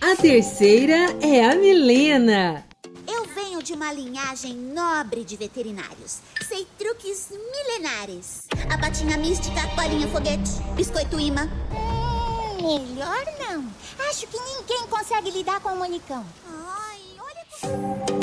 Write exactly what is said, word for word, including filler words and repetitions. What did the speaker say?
A terceira é a Milena. Eu venho de uma linhagem nobre de veterinários. Sei truques milenares. A patinha mística, bolinha foguete, biscoito imã. Hum, melhor não. Acho que ninguém consegue lidar com o Monicão. Ai, olha como...